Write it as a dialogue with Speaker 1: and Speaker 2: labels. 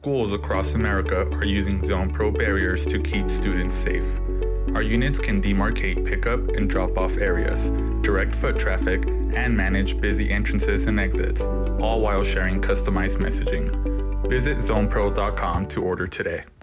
Speaker 1: schools across America are using ZonePro barriers to keep students safe. Our units can demarcate pickup and drop-off areas, direct foot traffic, and manage busy entrances and exits, all while sharing customized messaging. Visit zonepro.com to order today.